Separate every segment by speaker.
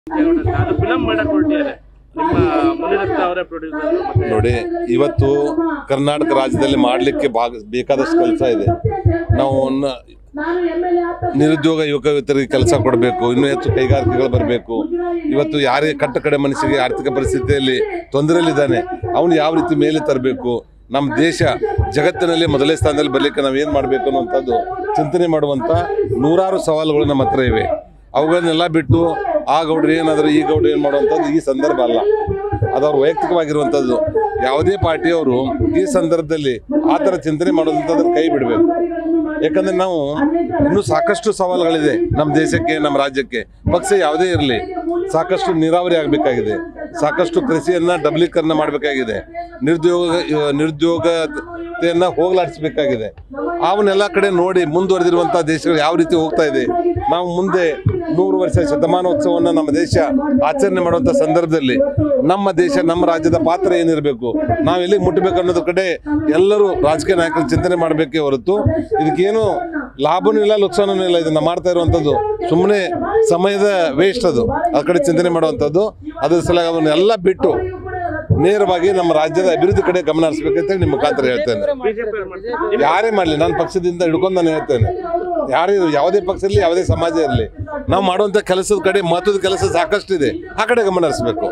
Speaker 1: ನೋಡಿ, ಇವತ್ತು ಕರ್ನಾಟಕ ರಾಜ್ಯದಲ್ಲಿ ಮಾಡಲಿಕ್ಕೆ ಬೇಕಾದಷ್ಟು ಕೆಲಸ ಇದೆ. ನಾವು ನಿರುದ್ಯೋಗ ಯುವಕರಿಗೆ ಕೆಲಸ ಕೊಡಬೇಕು, ಇನ್ನೂ ಹೆಚ್ಚು ಕೈಗಾರಿಕೆಗಳು ಬರಬೇಕು. ಇವತ್ತು ಯಾರೇ ಕಟ್ಟ ಕಡೆ ಮನಸ್ಸಿಗೆ ಆರ್ಥಿಕ ಪರಿಸ್ಥಿತಿಯಲ್ಲಿ ತೊಂದರೆಯಲ್ಲಿದ್ದಾನೆ, ಅವನು ಯಾವ ರೀತಿ ಮೇಲೆ ತರಬೇಕು, ನಮ್ಮ ದೇಶ ಜಗತ್ತಿನಲ್ಲಿ ಮೊದಲನೇ ಸ್ಥಾನದಲ್ಲಿ ಬರಲಿಕ್ಕೆ ನಾವು ಏನು ಮಾಡಬೇಕು ಅನ್ನುವಂಥದ್ದು ಚಿಂತನೆ ಮಾಡುವಂಥ ನೂರಾರು ಸವಾಲುಗಳು ನಮ್ಮ ಹತ್ರ ಇವೆ. ಅವುಗಳನ್ನೆಲ್ಲ ಬಿಟ್ಟು ಆ ಗೌಡ್ರು ಏನಾದರೂ ಈ ಗೌಡ್ರು ಏನು ಮಾಡುವಂಥದ್ದು ಈ ಸಂದರ್ಭ ಅಲ್ಲ. ಅದವ್ರ ವೈಯಕ್ತಿಕವಾಗಿರುವಂಥದ್ದು. ಯಾವುದೇ ಪಾರ್ಟಿಯವರು ಈ ಸಂದರ್ಭದಲ್ಲಿ ಆ ಥರ ಚಿಂತನೆ ಮಾಡೋದಂಥದ್ದನ್ನು ಕೈ ಬಿಡಬೇಕು. ಯಾಕಂದರೆ ನಾವು ಇನ್ನೂ ಸಾಕಷ್ಟು ಸವಾಲುಗಳಿದೆ ನಮ್ಮ ದೇಶಕ್ಕೆ, ನಮ್ಮ ರಾಜ್ಯಕ್ಕೆ. ಪಕ್ಷ ಯಾವುದೇ ಇರಲಿ, ಸಾಕಷ್ಟು ನೀರಾವರಿ ಆಗಬೇಕಾಗಿದೆ, ಸಾಕಷ್ಟು ಕೃಷಿಯನ್ನು ಡಬಲೀಕರಣ ಮಾಡಬೇಕಾಗಿದೆ, ನಿರುದ್ಯೋಗತೆಯನ್ನು ಹೋಗಲಾಡಿಸಬೇಕಾಗಿದೆ. ಅವನ್ನೆಲ್ಲ ಕಡೆ ನೋಡಿ ಮುಂದುವರೆದಿರುವಂಥ ದೇಶಗಳು ಯಾವ ರೀತಿ ಹೋಗ್ತಾ ಇದೆ. ನಾವು ಮುಂದೆ 100 ವರ್ಷ ಶತಮಾನೋತ್ಸವವನ್ನು ನಮ್ಮ ದೇಶ ಆಚರಣೆ ಮಾಡುವಂಥ ಸಂದರ್ಭದಲ್ಲಿ ನಮ್ಮ ದೇಶ, ನಮ್ಮ ರಾಜ್ಯದ ಪಾತ್ರ ಏನಿರಬೇಕು, ನಾವು ಎಲ್ಲಿಗೆ ಮುಟ್ಟಬೇಕು ಅನ್ನೋದ್ರ ಕಡೆ ಎಲ್ಲರೂ ರಾಜಕೀಯ ನಾಯಕರು ಚಿಂತನೆ ಮಾಡಬೇಕೇ ಹೊರತು ಇದಕ್ಕೇನು ಲಾಭನೂ ಇಲ್ಲ, ಲುಕ್ಸಾನೂ ಇಲ್ಲ. ಇದನ್ನು ಮಾಡ್ತಾ ಇರುವಂಥದ್ದು ಸುಮ್ಮನೆ ಸಮಯದ ವೇಸ್ಟ್. ಅದು ಆ ಕಡೆ ಚಿಂತನೆ ಮಾಡುವಂಥದ್ದು. ಅದರ ಸಲ ಅವನ್ನೆಲ್ಲ ಬಿಟ್ಟು ನೇರವಾಗಿ ನಮ್ಮ ರಾಜ್ಯದ ಅಭಿವೃದ್ಧಿ ಕಡೆ ಗಮನ ಹರಿಸಬೇಕಂತ ನಿಮ್ಮ ಮುಖಾಂತರ ಹೇಳ್ತೇನೆ. ಯಾರೇ ಮಾಡಲಿ, ನಾನು ಪಕ್ಷದಿಂದ ಹಿಡ್ಕೊಂಡು ನಾನು ಹೇಳ್ತೇನೆ, ಯಾರೇ ಯಾವುದೇ ಪಕ್ಷ ಇರಲಿ, ಯಾವುದೇ ಸಮಾಜ ಇರಲಿ, ನಾವು ಮಾಡುವಂಥ ಕೆಲಸದ ಕಡೆ ಮಹತ್ವದ ಕೆಲಸ ಸಾಕಷ್ಟು ಇದೆ, ಆ ಕಡೆ ಗಮನ ಹರಿಸಬೇಕು.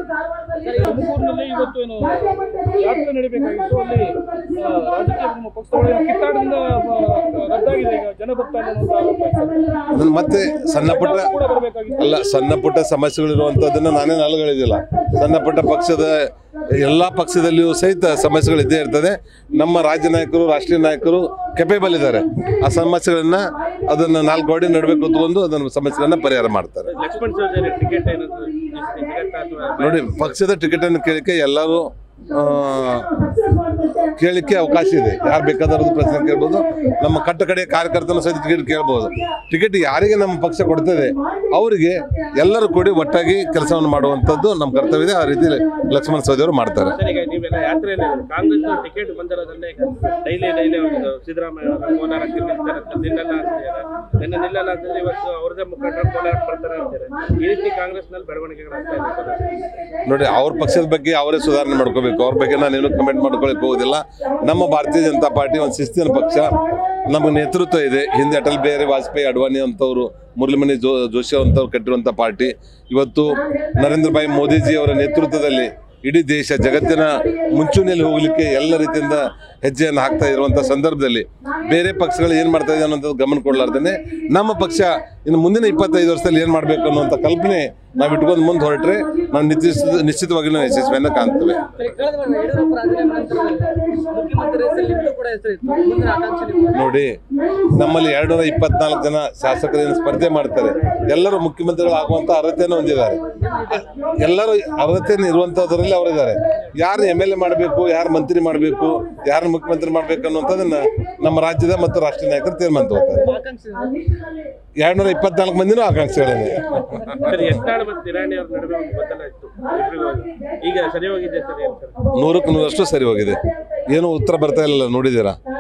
Speaker 1: ಮತ್ತೆ ಸಣ್ಣ ಪುಟ್ಟ ಸಮಸ್ಯೆಗಳಿರುವಂಥದ್ದನ್ನು ನಾನೇನು ಅಲ್ಲಗಳಿದಿಲ್ಲ. ಸಣ್ಣ ಪುಟ್ಟ ಪಕ್ಷದ ಎಲ್ಲ ಪಕ್ಷದಲ್ಲಿಯೂ ಸಹಿತ ಸಮಸ್ಯೆಗಳಿದ್ದೇ ಇರ್ತದೆ. ನಮ್ಮ ರಾಜ್ಯ ನಾಯಕರು, ರಾಷ್ಟ್ರೀಯ ನಾಯಕರು ಕೆಪೇಬಲ್ ಇದ್ದಾರೆ. ಆ ಸಮಸ್ಯೆಗಳನ್ನ ಅದನ್ನು 4 ಗೋಡೆ ನಡುವೆ ಕೂತ್ಕೊಂಡು ಅದನ್ನು ಸಮಸ್ಯೆಗಳನ್ನ ಪರಿಹಾರ ಮಾಡ್ತಾರೆ. ನೋಡಿ, ಪಕ್ಷದ ಟಿಕೆಟ್ ಅನ್ನು ಕೇಳಿಕೆ ಎಲ್ಲರೂ ಕೇಳಲಿಕ್ಕೆ ಅವಕಾಶ ಇದೆ. ಯಾರು ಬೇಕಾದ್ರೂ ಪ್ರಶ್ನೆ ಕೇಳ್ಬೋದು. ನಮ್ಮ ಕಟ್ಟ ಕಡೆ ಕಾರ್ಯಕರ್ತನ ಸಹಿತ ಟಿಕೆಟ್ ಕೇಳ್ಬೋದು. ಟಿಕೆಟ್ ಯಾರಿಗೆ ನಮ್ಮ ಪಕ್ಷ ಕೊಡ್ತದೆ ಅವರಿಗೆ ಎಲ್ಲರೂ ಕೂಡಿ ಒಟ್ಟಾಗಿ ಕೆಲಸವನ್ನು ಮಾಡುವಂಥದ್ದು ನಮ್ಮ ಕರ್ತವ್ಯ ಇದೆ. ಆ ರೀತಿ ಲಕ್ಷ್ಮಣ ಸವದಿ ಅವರು ಮಾಡ್ತಾರೆ. ನೋಡಿ, ಅವ್ರ ಪಕ್ಷದ ಬಗ್ಗೆ ಅವರೇ ಸುಧಾರಣೆ ಮಾಡ್ಕೋಬೇಕು. ಅವ್ರ ಬಗ್ಗೆ ನಾನೇನು ಕಮೆಂಟ್ ಮಾಡ್ಕೊಳಕ್ಕೆ ಹೋಗೋದಿಲ್ಲ. ನಮ್ಮ ಭಾರತೀಯ ಜನತಾ ಪಾರ್ಟಿ ಒಂದು ಶಿಸ್ತಿನ ಪಕ್ಷ. ನಮಗೆ ನೇತೃತ್ವ ಇದೆ. ಹಿಂದೆ ಅಟಲ್ ಬಿಹಾರಿ ವಾಜಪೇಯಿ, ಅಡ್ವಾಣಿ ಅಂತವರು, ಮುರಳೀಮಣಿ ಜೋಶಿ ಅಂತವ್ರು ಕಟ್ಟಿರುವಂಥ ಪಾರ್ಟಿ ಇವತ್ತು ನರೇಂದ್ರ ಭಾಯಿ ಮೋದಿಜಿ ಅವರ ನೇತೃತ್ವದಲ್ಲಿ ಇಡೀ ದೇಶ ಜಗತ್ತಿನ ಮುಂಚೂಣಿಯಲ್ಲಿ ಹೋಗಲಿಕ್ಕೆ ಎಲ್ಲ ರೀತಿಯಿಂದ ಹೆಜ್ಜೆಯನ್ನು ಹಾಕ್ತಾ ಇರುವಂಥ ಸಂದರ್ಭದಲ್ಲಿ ಬೇರೆ ಪಕ್ಷಗಳು ಏನು ಮಾಡ್ತಾ ಇದೆ ಅನ್ನೋಂಥದ್ದು ಗಮನ ಕೊಡಲಾರ್ದೇ ನಮ್ಮ ಪಕ್ಷ ಇನ್ನು ಮುಂದಿನ 25 ವರ್ಷದಲ್ಲಿ ಏನು ಮಾಡಬೇಕು ಅನ್ನುವಂಥ ಕಲ್ಪನೆ ನಾವು ಇಟ್ಕೊಂಡು ಮುಂದೆ ಹೊರಟ್ರೆ ನಾವು ನಿಶ್ಚಿತವಾಗಿ ಯಶಸ್ವಿಯನ್ನು ಕಾಣ್ತೇವೆ. ನೋಡಿ, ನಮ್ಮಲ್ಲಿ 224 ಜನ ಶಾಸಕರೇನು ಸ್ಪರ್ಧೆ ಮಾಡ್ತಾರೆ. ಎಲ್ಲರೂ ಮುಖ್ಯಮಂತ್ರಿಗಳು ಆಗುವಂಥ ಅರ್ಹತೆಯನ್ನು ಹೊಂದಿದ್ದಾರೆ. ಎಲ್ಲರೂ ಅರ್ಹತೆಯನ್ನು ಇರುವಂಥದ್ರಲ್ಲಿ ಅವರಿದ್ದಾರೆ. ಯಾರು MLA ಮಾಡಬೇಕು, ಯಾರು ಮಂತ್ರಿ ಮಾಡಬೇಕು, ಯಾರು ಮುಖ್ಯಮಂತ್ರಿ ಮಾಡಬೇಕು ಅನ್ನುವಂಥದ್ದನ್ನು ನಮ್ಮ ರಾಜ್ಯದ ಮತ್ತು ರಾಷ್ಟ್ರೀಯ ನಾಯಕರು ತೀರ್ಮಾನ ತಗೋತಾರೆ. 224 ಮಂದಿನೂ ಆಕಾಂಕ್ಷಿಗಳೇನೆ. 100% ಸರಿ ಹೋಗಿದೆ. ಏನು ಉತ್ತರ ಬರ್ತಾ ಇಲ್ಲ, ನೋಡಿದ್ದೀರಾ?